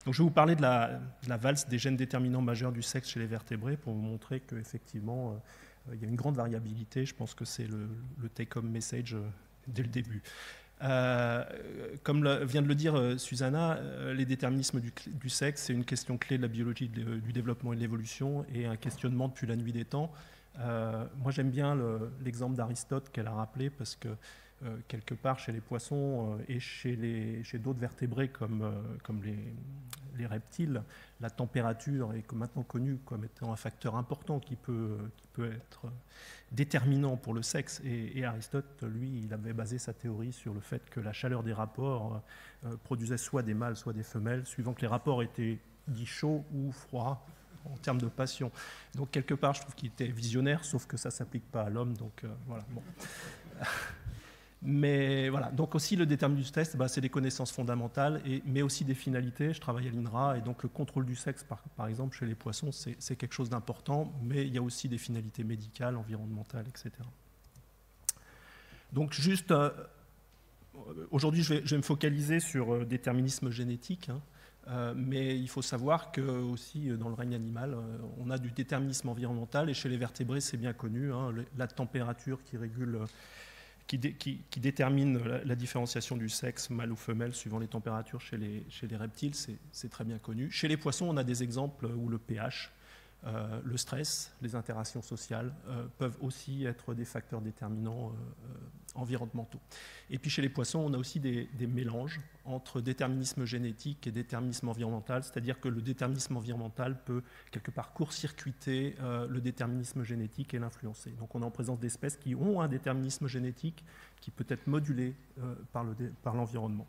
Donc je vais vous parler de la valse des gènes déterminants majeurs du sexe chez les vertébrés pour vous montrer qu'effectivement, il y a une grande variabilité. Je pense que c'est le take-home message dès le début. Comme vient de le dire Susanna, les déterminismes du sexe, c'est une question clé de la biologie du développement et de l'évolution et un questionnement depuis la nuit des temps. Moi, j'aime bien l'exemple d'Aristote qu'elle a rappelé parce que quelque part chez les poissons et chez d'autres vertébrés comme les reptiles, la température est maintenant connue comme étant un facteur important qui peut être déterminant pour le sexe. Et Aristote, lui, il avait basé sa théorie sur le fait que la chaleur des rapports produisait soit des mâles, soit des femelles, suivant que les rapports étaient dits chauds ou froids en termes de passion. Donc quelque part, je trouve qu'il était visionnaire, sauf que ça ne s'applique pas à l'homme. Donc voilà. Bon. Mais voilà, donc aussi le déterminisme du sexe, c'est des connaissances fondamentales, mais aussi des finalités. Je travaille à l'INRA et donc le contrôle du sexe, par exemple, chez les poissons, c'est quelque chose d'important, mais il y a aussi des finalités médicales, environnementales, etc. Donc juste, aujourd'hui, je vais me focaliser sur déterminisme génétique, mais il faut savoir que aussi dans le règne animal, on a du déterminisme environnemental, et chez les vertébrés, c'est bien connu, la température qui régule... Qui détermine la différenciation du sexe, mâle ou femelle, suivant les températures chez les reptiles, c'est très bien connu. Chez les poissons, on a des exemples où le pH, le stress, les interactions sociales peuvent aussi être des facteurs déterminants environnementaux. Et puis chez les poissons, on a aussi des mélanges entre déterminisme génétique et déterminisme environnemental, c'est-à-dire que le déterminisme environnemental peut quelque part court-circuiter le déterminisme génétique et l'influencer. Donc on est en présence d'espèces qui ont un déterminisme génétique qui peut être modulé par l'environnement.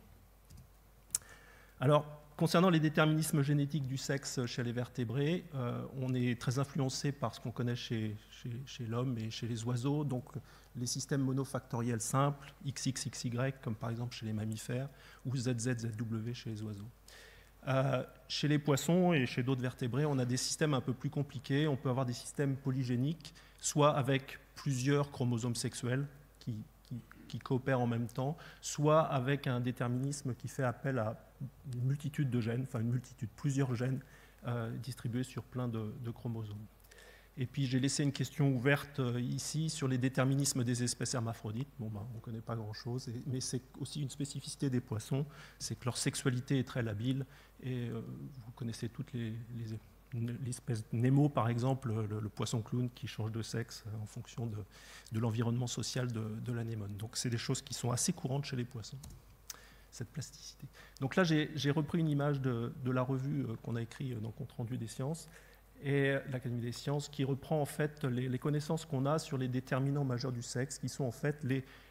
Alors, concernant les déterminismes génétiques du sexe chez les vertébrés, on est très influencé par ce qu'on connaît chez l'homme et chez les oiseaux, donc les systèmes monofactoriels simples, XXXY, comme par exemple chez les mammifères, ou ZZZW chez les oiseaux. Chez les poissons et chez d'autres vertébrés, on a des systèmes un peu plus compliqués. On peut avoir des systèmes polygéniques, soit avec plusieurs chromosomes sexuels qui coopèrent en même temps, soit avec un déterminisme qui fait appel à une multitude de gènes, enfin plusieurs gènes distribués sur plein de chromosomes. Et puis j'ai laissé une question ouverte ici sur les déterminismes des espèces hermaphrodites. Bon, on ne connaît pas grand-chose, mais c'est aussi une spécificité des poissons, c'est que leur sexualité est très labile, et vous connaissez toutes l'espèce Nemo, par exemple, le poisson clown qui change de sexe en fonction de l'environnement social de l'anémone. Donc c'est des choses qui sont assez courantes chez les poissons, cette plasticité. Donc là, j'ai repris une image de la revue qu'on a écrite dans le compte-rendu des sciences, et l'Académie des sciences, qui reprend en fait les connaissances qu'on a sur les déterminants majeurs du sexe, qui sont en fait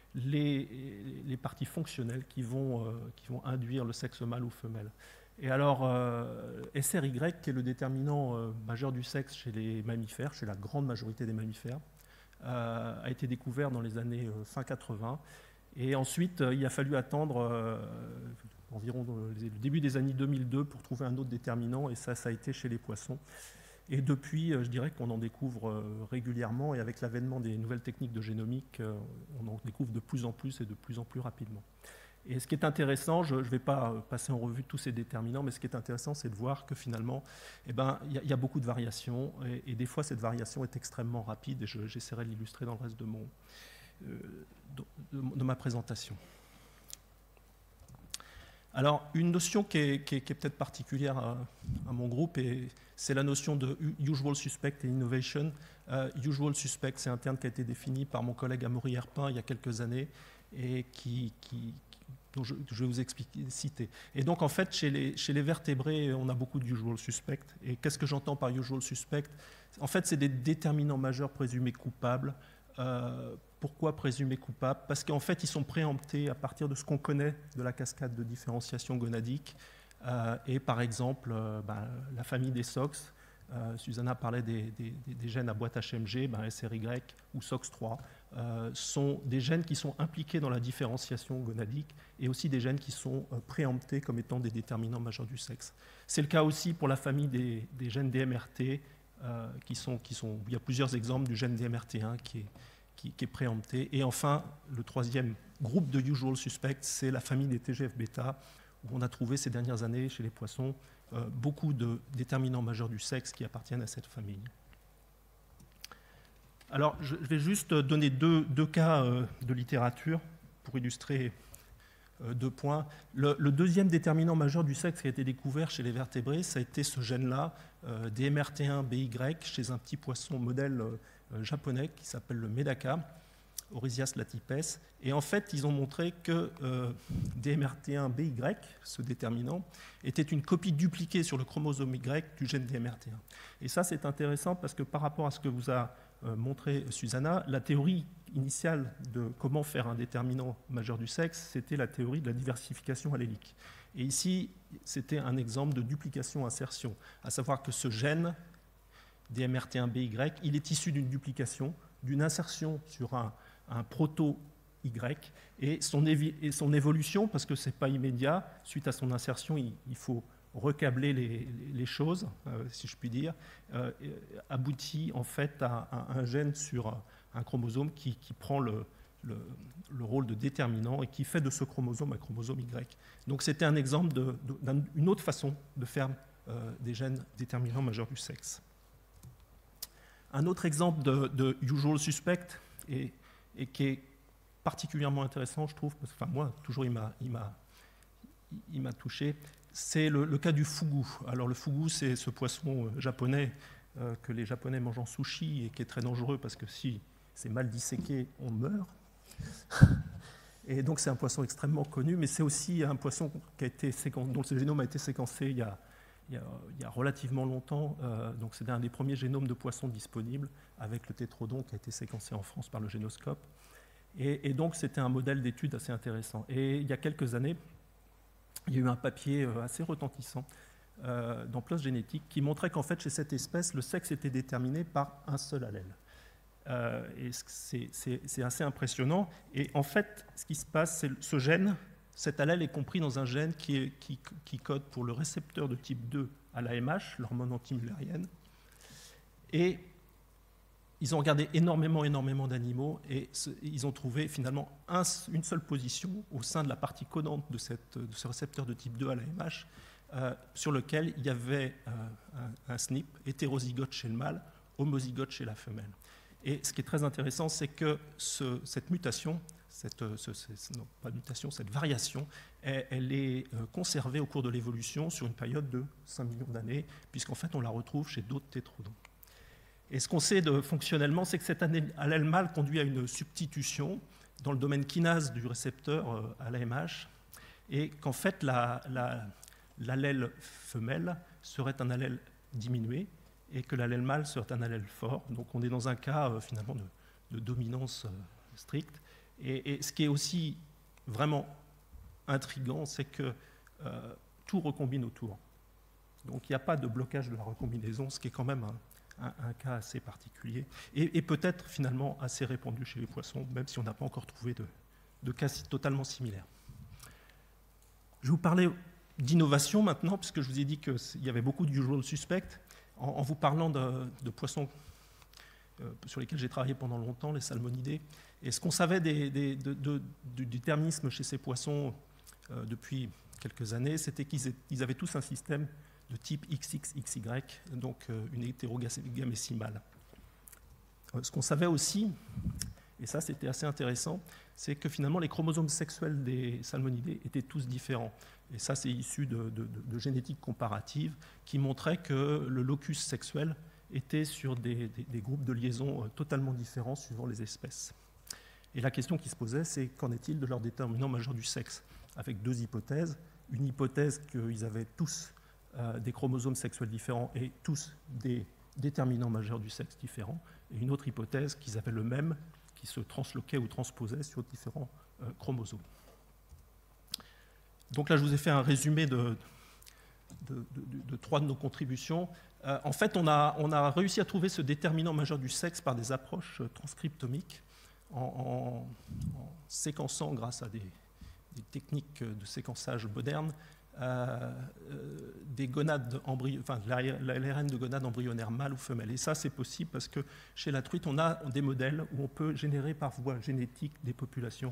les parties fonctionnelles qui vont induire le sexe mâle ou femelle. Et alors, SRY, qui est le déterminant majeur du sexe chez les mammifères, chez la grande majorité des mammifères, a été découvert dans les années fin 80. Et ensuite, il a fallu attendre environ le début des années 2002 pour trouver un autre déterminant, et ça a été chez les poissons. Et depuis, je dirais qu'on en découvre régulièrement, et avec l'avènement des nouvelles techniques de génomique, on en découvre de plus en plus et de plus en plus rapidement. Et ce qui est intéressant, je ne vais pas passer en revue tous ces déterminants, mais ce qui est intéressant, c'est de voir que finalement, il y a beaucoup de variations, et des fois, cette variation est extrêmement rapide, et j'essaierai de l'illustrer dans le reste de ma présentation. Alors, une notion qui est peut-être particulière à mon groupe, c'est la notion de usual suspect et innovation. Usual suspect, c'est un terme qui a été défini par mon collègue Amaury Herpin il y a quelques années, et dont je vais vous citer. Et donc, en fait, chez les vertébrés, on a beaucoup d'usual suspect. Et qu'est-ce que j'entends par usual suspect? En fait, c'est des déterminants majeurs présumés coupables. Pourquoi présumés coupables? Parce qu'en fait, ils sont préemptés à partir de ce qu'on connaît de la cascade de différenciation gonadique. Et par exemple, la famille des SOX, Susanna parlait des gènes à boîte HMG, SRY ou SOX3, sont des gènes qui sont impliqués dans la différenciation gonadique, et aussi des gènes qui sont préemptés comme étant des déterminants majeurs du sexe. C'est le cas aussi pour la famille des gènes DMRT, il y a plusieurs exemples du gène DMRT1 qui est préempté. Et enfin, le troisième groupe de usual suspects, c'est la famille des TGF-bêta, où on a trouvé ces dernières années chez les poissons beaucoup de déterminants majeurs du sexe qui appartiennent à cette famille. Alors, je vais juste donner deux cas de littérature pour illustrer 2 points. Le deuxième déterminant majeur du sexe qui a été découvert chez les vertébrés, ça a été ce gène-là, DMRT1-BY, chez un petit poisson modèle japonais qui s'appelle le Medaka, Orisias latipes. Et en fait, ils ont montré que DMRT1-BY, ce déterminant, était une copie dupliquée sur le chromosome Y du gène DMRT1. Et ça, c'est intéressant parce que par rapport à ce que vous a montré Susanna, la théorie initiale de comment faire un déterminant majeur du sexe, c'était la théorie de la diversification allélique. Et ici, c'était un exemple de duplication-insertion, à savoir que ce gène DMRT1-BY, il est issu d'une duplication, d'une insertion sur un proto-Y, et son évolution, parce que ce n'est pas immédiat, suite à son insertion, il faut recabler les choses, si je puis dire, aboutit en fait à un gène sur un chromosome qui prend le rôle de déterminant et qui fait de ce chromosome un chromosome Y. Donc c'était un exemple d'une autre façon de faire des gènes déterminants majeurs du sexe. Un autre exemple de usual suspect, et qui est particulièrement intéressant, je trouve, parce que enfin, moi, toujours il m'a touché, c'est le cas du fugu. Alors le fugu, c'est ce poisson japonais que les Japonais mangent en sushi et qui est très dangereux parce que si c'est mal disséqué, on meurt. Et donc c'est un poisson extrêmement connu, mais c'est aussi un poisson qui a été dont le génome a été séquencé il y a relativement longtemps. Donc c'est un des premiers génomes de poissons disponibles, avec le tétrodon qui a été séquencé en France par le Génoscope. Et donc c'était un modèle d'étude assez intéressant. Et il y a quelques années, il y a eu un papier assez retentissant dans PLOS Génétique qui montrait qu'en fait, chez cette espèce, le sexe était déterminé par un seul allèle. Et c'est assez impressionnant. Et en fait, ce qui se passe, c'est ce gène, cet allèle est compris dans un gène qui code pour le récepteur de type 2 à l'AMH, l'hormone antimullérienne. Et ils ont regardé énormément d'animaux et ils ont trouvé finalement une seule position au sein de la partie codante de ce récepteur de type 2 à l'AMH sur lequel il y avait un SNP hétérozygote chez le mâle, homozygote chez la femelle. Et ce qui est très intéressant, c'est que cette mutation, cette variation, elle est conservée au cours de l'évolution sur une période de 5 millions d'années, puisqu'en fait on la retrouve chez d'autres tétrodons. Et ce qu'on sait fonctionnellement, c'est que cet allèle mâle conduit à une substitution dans le domaine kinase du récepteur à l'AMH, et qu'en fait l'allèle femelle serait un allèle diminué, et que l'allèle mâle serait un allèle fort. Donc on est dans un cas finalement de dominance stricte. Et ce qui est aussi vraiment intriguant, c'est que tout recombine autour. Donc il n'y a pas de blocage de la recombinaison, ce qui est quand même un cas assez particulier, et peut-être finalement assez répandu chez les poissons, même si on n'a pas encore trouvé de cas totalement similaires. Je vais vous parler d'innovation maintenant, puisque je vous ai dit qu'il y avait beaucoup de usual suspects, en vous parlant de poissons sur lesquels j'ai travaillé pendant longtemps, les salmonidés. Et ce qu'on savait du déterminisme chez ces poissons depuis quelques années, c'était qu'ils avaient tous un système de type XXXY, donc une hétérogamétie mâle. Ce qu'on savait aussi, et ça c'était assez intéressant, c'est que finalement les chromosomes sexuels des salmonidés étaient tous différents. Et ça c'est issu de génétique comparative qui montrait que le locus sexuel était sur des groupes de liaisons totalement différents suivant les espèces. Et la question qui se posait, c'est qu'en est-il de leur déterminant majeur du sexe, avec deux hypothèses. Une hypothèse qu'ils avaient tous des chromosomes sexuels différents et tous des déterminants majeurs du sexe différents, et une autre hypothèse qu'ils avaient le même, qui se transloquait ou transposait sur différents chromosomes. Donc là, je vous ai fait un résumé de 3 de nos contributions. En fait, on a réussi à trouver ce déterminant majeur du sexe par des approches transcriptomiques, en séquençant, grâce à des techniques de séquençage modernes, des gonades l'ARN de gonades embryonnaires mâles ou femelles. Et ça, c'est possible parce que chez la truite, on a des modèles où on peut générer par voie génétique des populations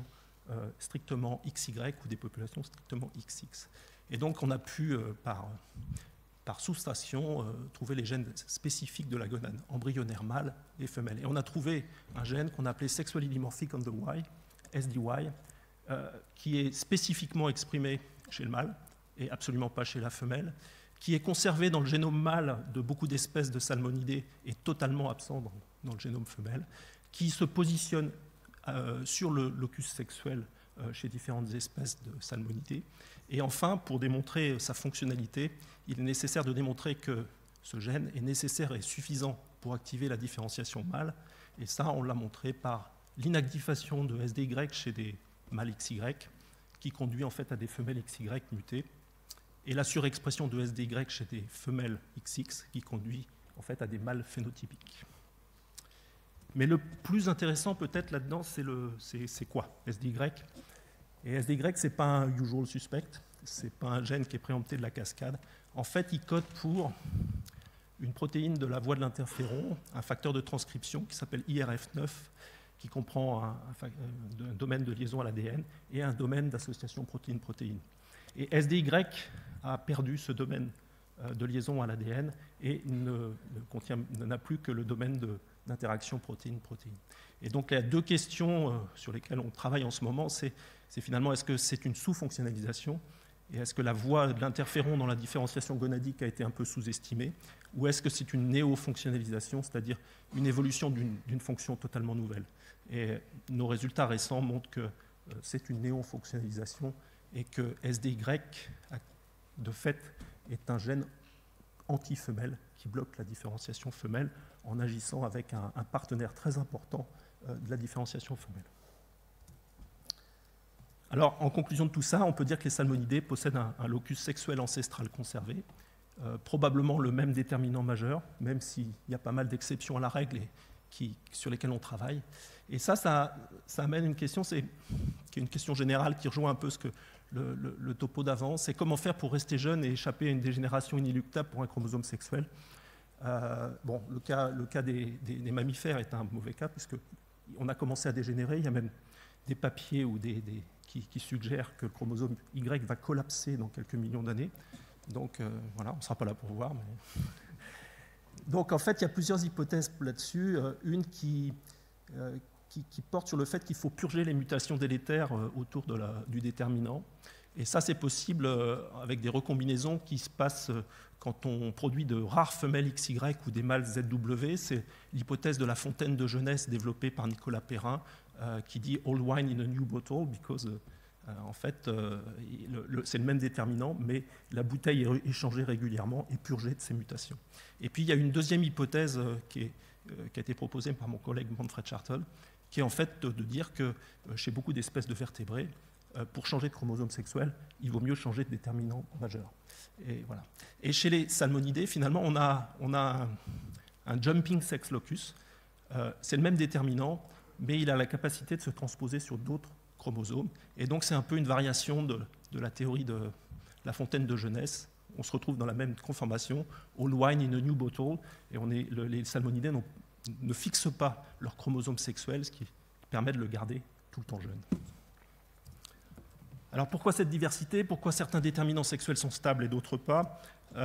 strictement XY ou des populations strictement XX. Et donc, on a pu, par par soustraction, trouver les gènes spécifiques de la gonade, embryonnaire mâle et femelle. Et on a trouvé un gène qu'on appelait Sexually Dimorphic on the Y, SDY, qui est spécifiquement exprimé chez le mâle et absolument pas chez la femelle, qui est conservé dans le génome mâle de beaucoup d'espèces de salmonidés et totalement absent dans le génome femelle, qui se positionne sur le locus sexuel chez différentes espèces de salmonidés. Et enfin, pour démontrer sa fonctionnalité, il est nécessaire de démontrer que ce gène est nécessaire et suffisant pour activer la différenciation mâle. Et ça, on l'a montré par l'inactivation de SDY chez des mâles XY, qui conduit en fait à des femelles XY mutées, et la surexpression de SDY chez des femelles XX, qui conduit en fait à des mâles phénotypiques. Mais le plus intéressant peut-être là-dedans, c'est quoi SDY? Et SDY, ce n'est pas un usual suspect, ce n'est pas un gène qui est préempté de la cascade. En fait, il code pour une protéine de la voie de l'interféron, un facteur de transcription qui s'appelle IRF9, qui comprend un domaine de liaison à l'ADN et un domaine d'association protéine-protéine. Et SDY a perdu ce domaine de liaison à l'ADN et n'a plus que le domaine d'interaction protéine-protéine. Et donc, il y a deux questions sur lesquelles on travaille en ce moment. C'est finalement, est-ce que c'est une sous-fonctionnalisation et est-ce que la voie de l'interféron dans la différenciation gonadique a été un peu sous-estimée, ou est-ce que c'est une néo-fonctionnalisation, c'est-à-dire une évolution d'une fonction totalement nouvelle? Et nos résultats récents montrent que c'est une néo-fonctionnalisation et que SDY, de fait, est un gène anti-femelle qui bloque la différenciation femelle en agissant avec un partenaire très important de la différenciation femelle. Alors, en conclusion de tout ça, on peut dire que les salmonidés possèdent un locus sexuel ancestral conservé, probablement le même déterminant majeur, même s'il y a pas mal d'exceptions à la règle sur lesquelles on travaille. Et ça amène une question, qui est une question générale qui rejoint un peu ce que le topo d'avant, c'est comment faire pour rester jeune et échapper à une dégénération inéluctable pour un chromosome sexuel. Bon, le cas des mammifères est un mauvais cas, puisqu'on a commencé à dégénérer. Il y a même des papiers qui suggèrent que le chromosome Y va collapser dans quelques millions d'années. Donc voilà, on ne sera pas là pour voir. Mais... Donc en fait, il y a plusieurs hypothèses là-dessus. Une qui porte sur le fait qu'il faut purger les mutations délétères autour du déterminant. Et ça, c'est possible avec des recombinaisons qui se passent quand on produit de rares femelles XY ou des mâles ZW. C'est l'hypothèse de la fontaine de jeunesse développée par Nicolas Perrin qui dit « Old wine in a new bottle » because en fait, c'est le même déterminant, mais la bouteille est échangée régulièrement et purgée de ces mutations. Et puis, il y a une deuxième hypothèse qui a été proposée par mon collègue Manfred Schartel, qui est en fait de dire que chez beaucoup d'espèces de vertébrés, pour changer de chromosome sexuel, il vaut mieux changer de déterminant majeur. Et, voilà. Et chez les salmonidés, finalement, on a un jumping sex locus. C'est le même déterminant, mais il a la capacité de se transposer sur d'autres chromosomes. Et donc, c'est un peu une variation de la théorie de la fontaine de jeunesse. On se retrouve dans la même conformation, old wine in a new bottle, et les salmonidés ne fixent pas leur chromosome sexuel, ce qui permet de le garder tout le temps jeune. Alors pourquoi cette diversité? Pourquoi certains déterminants sexuels sont stables et d'autres pas?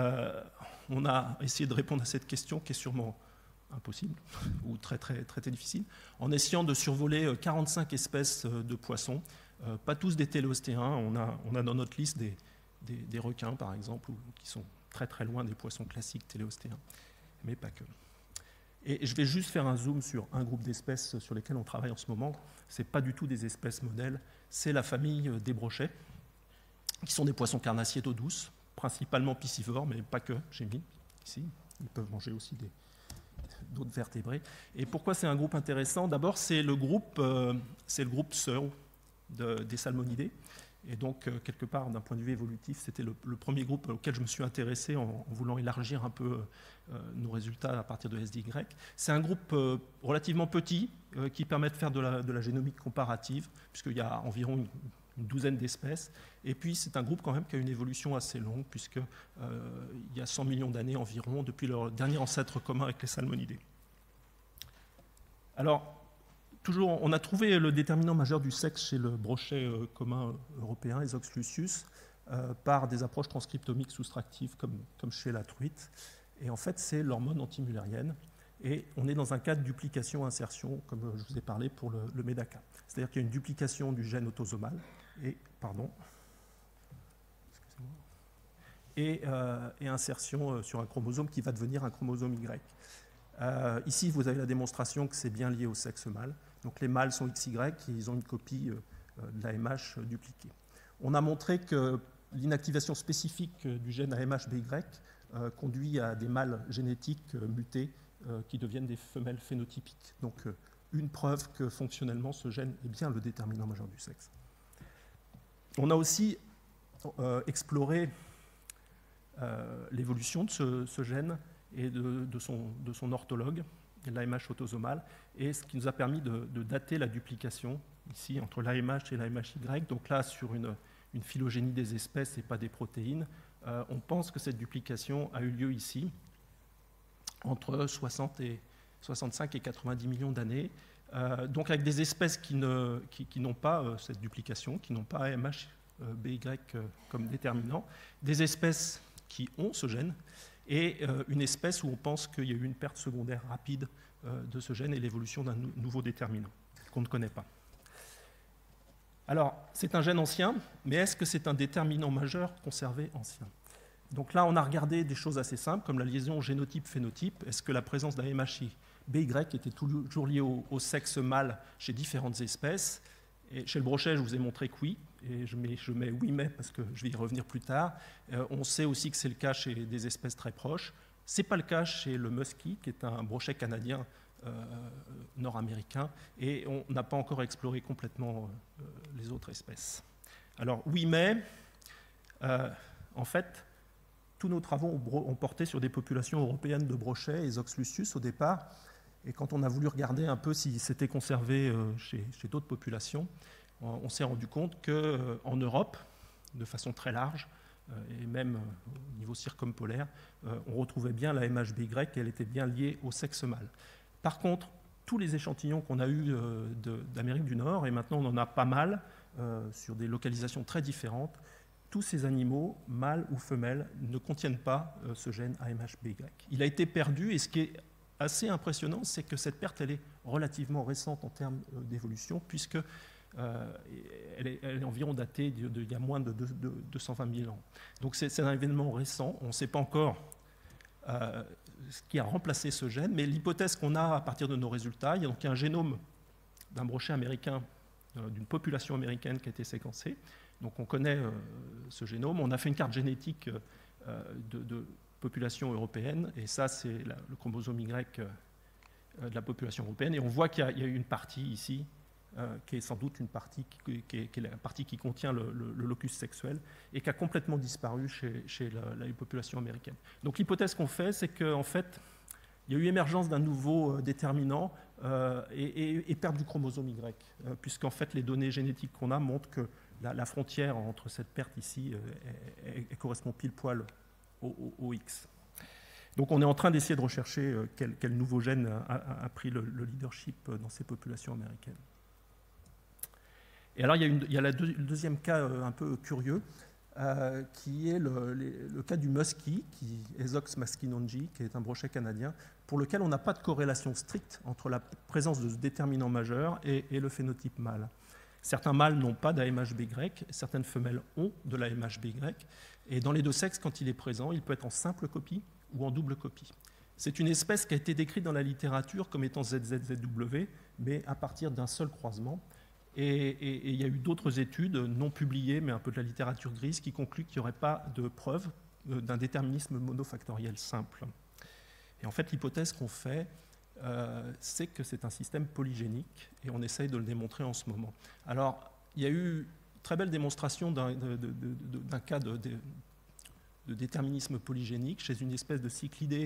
On a essayé de répondre à cette question qui est sûrement impossible ou très difficile, en essayant de survoler 45 espèces de poissons, pas tous des téléostéens. On a dans notre liste des requins, par exemple, qui sont très loin des poissons classiques téléostéens, mais pas que. Et je vais juste faire un zoom sur un groupe d'espèces sur lesquelles on travaille en ce moment. Ce n'est pas du tout des espèces modèles, c'est la famille des brochets, qui sont des poissons carnassiers d'eau douce, principalement piscivores, mais pas que, j'ai mis ici. Ils peuvent manger aussi d'autres vertébrés. Et pourquoi c'est un groupe intéressant? D'abord, c'est le groupe sœur des salmonidés. Et donc, quelque part, d'un point de vue évolutif, c'était le premier groupe auquel je me suis intéressé en voulant élargir un peu nos résultats à partir de SDY. C'est un groupe relativement petit qui permet de faire de la génomique comparative, puisqu'il y a environ une douzaine d'espèces. Et puis, c'est un groupe quand même qui a une évolution assez longue, puisqu'il y a 100 millions d'années environ, depuis leur dernier ancêtre commun avec les salmonidés. Alors, toujours, on a trouvé le déterminant majeur du sexe chez le brochet commun européen, Esox lucius. par des approches transcriptomiques soustractives comme chez la truite. Et en fait, c'est l'hormone antimullérienne. Et on est dans un cas de duplication-insertion, comme je vous ai parlé pour le MEDACA. C'est-à-dire qu'il y a une duplication du gène autosomal et insertion sur un chromosome qui va devenir un chromosome Y. Ici, vous avez la démonstration que c'est bien lié au sexe mâle. Donc les mâles sont XY et ils ont une copie de l'AMH dupliquée. On a montré que l'inactivation spécifique du gène AMH-BY conduit à des mâles génétiques mutés qui deviennent des femelles phénotypiques. Donc une preuve que fonctionnellement ce gène est bien le déterminant majeur du sexe. On a aussi exploré l'évolution de ce gène et de son orthologue, l'AMH autosomal, et ce qui nous a permis de dater la duplication ici entre l'AMH et l'AMHY. Donc là, sur une phylogénie des espèces et pas des protéines, on pense que cette duplication a eu lieu ici entre 65 et 90 millions d'années, donc avec des espèces qui n'ont pas cette duplication, qui n'ont pas AMH, BY comme déterminant, des espèces qui ont ce gène, et une espèce où on pense qu'il y a eu une perte secondaire rapide de ce gène et l'évolution d'un nouveau déterminant qu'on ne connaît pas. Alors, c'est un gène ancien, mais est-ce que c'est un déterminant majeur conservé ancien? Donc là, on a regardé des choses assez simples, comme la liaison génotype-phénotype. Est-ce que la présence d'un MHI BY était toujours liée au sexe mâle chez différentes espèces? Et chez le brochet, je vous ai montré que oui, et je mets oui mais parce que je vais y revenir plus tard. On sait aussi que c'est le cas chez des espèces très proches. Ce n'est pas le cas chez le muskie, qui est un brochet canadien nord-américain, et on n'a pas encore exploré complètement les autres espèces. Alors oui mais, en fait, tous nos travaux ont porté sur des populations européennes de brochets, Esox lucius au départ, et quand on a voulu regarder un peu si c'était conservé chez d'autres populations, on s'est rendu compte qu'en Europe, de façon très large, et même au niveau circumpolaire, on retrouvait bien la MHBY et elle était bien liée au sexe mâle. Par contre, tous les échantillons qu'on a eus d'Amérique du Nord, et maintenant on en a pas mal, sur des localisations très différentes, tous ces animaux, mâles ou femelles, ne contiennent pas ce gène AMH-BY. Il a été perdu, et ce qui est assez impressionnant, c'est que cette perte elle est relativement récente en termes d'évolution, puisque elle est environ datée d'il y a moins de 220 000 ans. Donc c'est un événement récent, on ne sait pas encore ce qui a remplacé ce gène, mais l'hypothèse qu'on a à partir de nos résultats, il y a donc un génome d'un brochet américain, d'une population américaine qui a été séquencée. Donc on connaît ce génome, on a fait une carte génétique de population européenne, et ça c'est le chromosome Y de la population européenne, et on voit qu'il y a une partie ici, qui est sans doute une partie qui est la partie qui contient le locus sexuel, et qui a complètement disparu chez la population américaine. Donc l'hypothèse qu'on fait, c'est qu'en fait, il y a eu émergence d'un nouveau déterminant et perte du chromosome Y, puisqu'en fait les données génétiques qu'on a montrent que la frontière entre cette perte ici elle correspond pile poil au X. Donc on est en train d'essayer de rechercher quel nouveau gène a pris le leadership dans ces populations américaines. Et alors il y a le deuxième cas un peu curieux, qui est le cas du muskie, Esox maskinongi, qui est un brochet canadien, pour lequel on n'a pas de corrélation stricte entre la présence de ce déterminant majeur et le phénotype mâle. Certains mâles n'ont pas d'AMH-BY, certaines femelles ont de l'AMH-BY, et dans les deux sexes, quand il est présent, il peut être en simple copie ou en double copie. C'est une espèce qui a été décrite dans la littérature comme étant ZZZW, mais à partir d'un seul croisement. Et il y a eu d'autres études non publiées, mais un peu de la littérature grise, qui concluent qu'il n'y aurait pas de preuve d'un déterminisme monofactoriel simple. Et en fait, l'hypothèse qu'on fait, c'est que c'est un système polygénique, et on essaye de le démontrer en ce moment. Alors, il y a eu une très belle démonstration d'un cas de déterminisme polygénique chez une espèce de cyclidé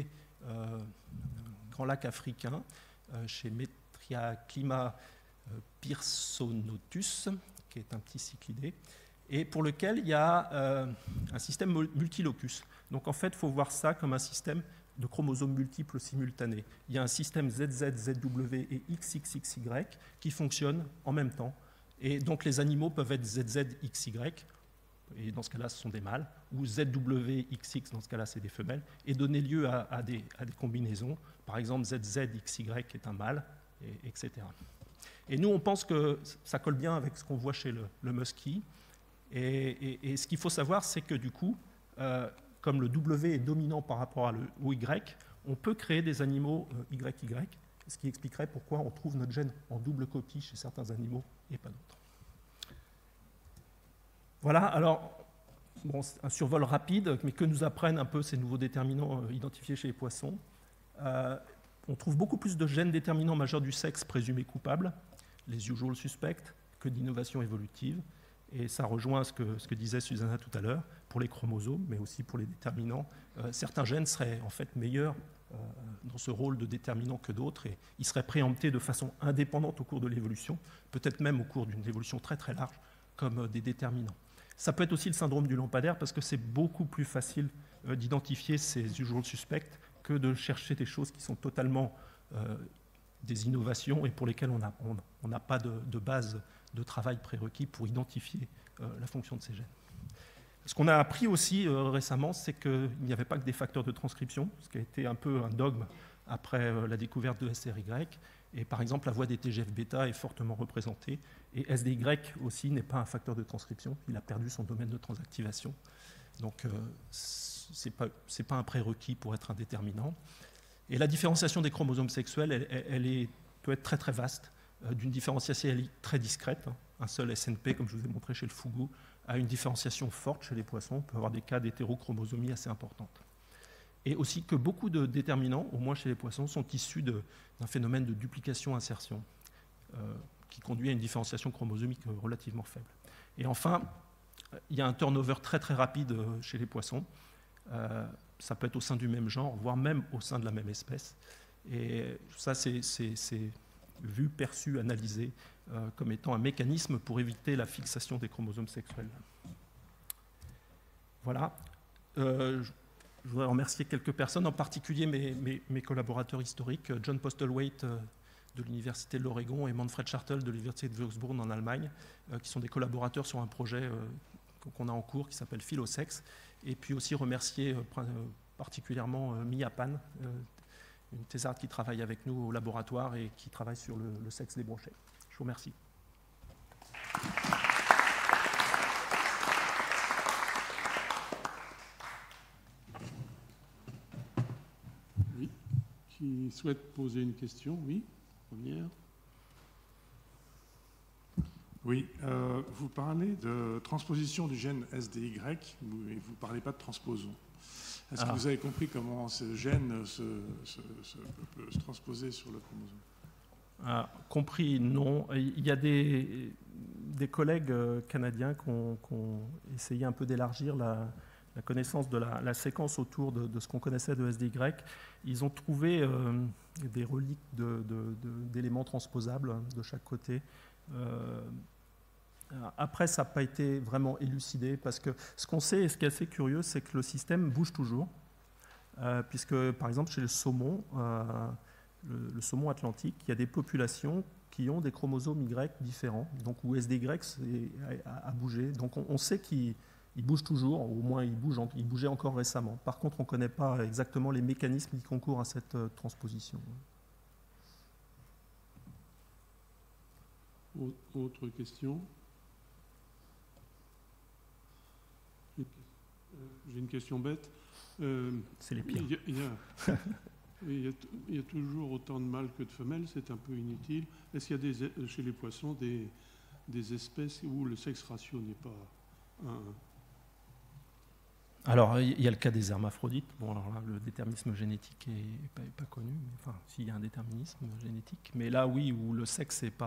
grand lac africain, chez Metriaclima Pearsonotus, qui est un petit cyclidé, et pour lequel il y a un système multilocus. Donc en fait, il faut voir ça comme un système de chromosomes multiples simultanés. Il y a un système ZZZW et XXXY qui fonctionnent en même temps, et donc les animaux peuvent être ZZXY et dans ce cas-là, ce sont des mâles, ou ZWXX, dans ce cas-là, c'est des femelles, et donner lieu à des combinaisons. Par exemple, ZZXY est un mâle, etc. Et nous, on pense que ça colle bien avec ce qu'on voit chez le muskie. Et ce qu'il faut savoir, c'est que du coup, comme le W est dominant par rapport au Y, on peut créer des animaux YY, ce qui expliquerait pourquoi on trouve notre gène en double copie chez certains animaux et pas d'autres. Voilà, alors, bon, un survol rapide, mais que nous apprennent un peu ces nouveaux déterminants identifiés chez les poissons. On trouve beaucoup plus de gènes déterminants majeurs du sexe présumés coupables, les usual suspects, que d'innovation évolutive. Et ça rejoint ce que disait Susanna tout à l'heure, pour les chromosomes, mais aussi pour les déterminants. Certains gènes seraient en fait meilleurs dans ce rôle de déterminant que d'autres, et ils seraient préemptés de façon indépendante au cours de l'évolution, peut-être même au cours d'une évolution très très large, comme des déterminants. Ça peut être aussi le syndrome du lampadaire, parce que c'est beaucoup plus facile d'identifier ces usual suspects que de chercher des choses qui sont totalement des innovations et pour lesquelles on n'a pas de base de travail prérequis pour identifier la fonction de ces gènes. Ce qu'on a appris aussi récemment, c'est qu'il n'y avait pas que des facteurs de transcription, ce qui a été un peu un dogme après la découverte de SRY. Et par exemple, la voie des TGF-bêta est fortement représentée. Et SDY aussi n'est pas un facteur de transcription, il a perdu son domaine de transactivation. Donc, ce n'est pas un prérequis pour être un déterminant. Et la différenciation des chromosomes sexuels, elle peut être très très vaste, d'une différenciation très discrète. Un seul SNP, comme je vous ai montré chez le fougou, a une différenciation forte chez les poissons. On peut avoir des cas d'hétérochromosomie assez importantes. Et aussi que beaucoup de déterminants, au moins chez les poissons, sont issus d'un phénomène de duplication-insertion qui conduit à une différenciation chromosomique relativement faible. Et enfin, il y a un turnover très très rapide chez les poissons. Ça peut être au sein du même genre, voire même au sein de la même espèce. Et ça, c'est vu, perçu, analysé comme étant un mécanisme pour éviter la fixation des chromosomes sexuels. Voilà. Je voudrais remercier quelques personnes, en particulier mes collaborateurs historiques, John Postlethwaite de l'Université de l'Oregon et Manfred Schartel de l'Université de Würzburg en Allemagne, qui sont des collaborateurs sur un projet qu'on a en cours qui s'appelle Philosex. Et puis aussi remercier particulièrement Mia Pan, une thésarde qui travaille avec nous au laboratoire et qui travaille sur le sexe des brochets. Je vous remercie. Oui. Qui souhaite poser une question? Oui, première. Oui, vous parlez de transposition du gène SDY, et vous ne parlez pas de transposon. Est-ce que vous avez compris comment ce gène peut se transposer sur le chromosome? Compris, non. Il y a des collègues canadiens qui ont essayé un peu d'élargir la connaissance de la séquence autour de ce qu'on connaissait de SDY. Ils ont trouvé des reliques d'éléments transposables de chaque côté. Après, ça n'a pas été vraiment élucidé, parce que ce qu'on sait, et ce qui est assez curieux, c'est que le système bouge toujours, puisque, par exemple, chez le saumon atlantique, il y a des populations qui ont des chromosomes Y différents, donc où SDY a bougé. Donc on sait qu'il bouge toujours, au moins il bougeait encore récemment. Par contre, on ne connaît pas exactement les mécanismes qui concourent à cette transposition. Autre question? J'ai une question bête. C'est les pires. Il y a toujours autant de mâles que de femelles, c'est un peu inutile. Est-ce qu'il y a chez les poissons des espèces où le sexe ratio n'est pas 1? Alors, il y a le cas des hermaphrodites. Bon, alors là, le déterminisme génétique n'est pas connu. Enfin, s'il y a un déterminisme génétique. Mais là, oui, où le sexe est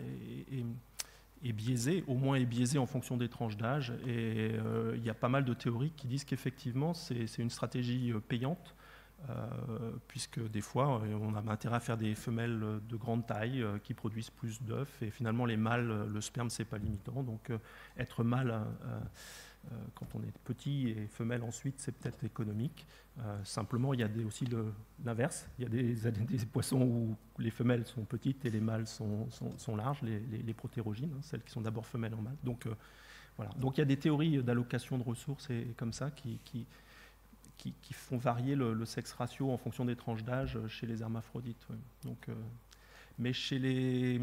biaisé, au moins est biaisé en fonction des tranches d'âge. Et il y a pas mal de théories qui disent qu'effectivement, c'est une stratégie payante, puisque des fois, on a intérêt à faire des femelles de grande taille qui produisent plus d'œufs. Et finalement, les mâles, le sperme, c'est pas limitant. Donc, être mâle quand on est petit et femelle ensuite, c'est peut-être économique. Simplement, il y a aussi l'inverse. Il y a des poissons où les femelles sont petites et les mâles sont larges, les protérogynes, hein, celles qui sont d'abord femelles en mâle. Donc Voilà. Donc il y a des théories d'allocation de ressources et comme ça qui font varier le sexe ratio en fonction des tranches d'âge chez les hermaphrodites. Ouais. Donc, mais chez les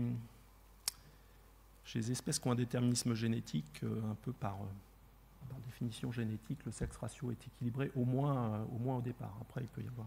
espèces qui ont un déterminisme génétique, un peu par définition génétique, le sexe ratio est équilibré au moins au départ. Après, il peut y avoir...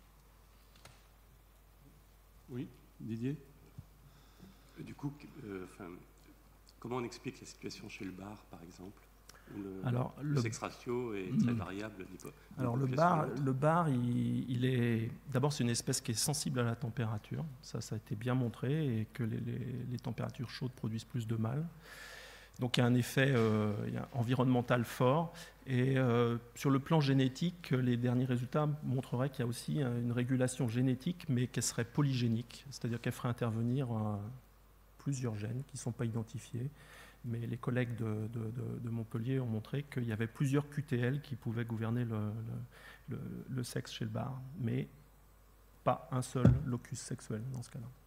Oui, Didier ? Du coup, comment on explique la situation chez le bar, par exemple, où le sexe ratio est très variable? Alors le bar, il est... D'abord, c'est une espèce qui est sensible à la température. Ça a été bien montré, et que les températures chaudes produisent plus de mâles. Donc il y a un effet environnemental fort. Et sur le plan génétique, les derniers résultats montreraient qu'il y a aussi une régulation génétique, mais qu'elle serait polygénique, c'est-à-dire qu'elle ferait intervenir plusieurs gènes qui ne sont pas identifiés. Mais les collègues de Montpellier ont montré qu'il y avait plusieurs QTL qui pouvaient gouverner le sexe chez le bar, mais pas un seul locus sexuel dans ce cas-là.